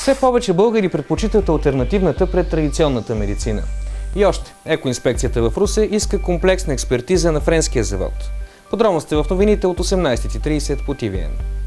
Все повече българи предпочитат алтернативната пред традиционната медицина. И още, екоинспекцията в Русе иска комплексна експертиза на френския завод. Подробности в новините от 18:30 по ТВН.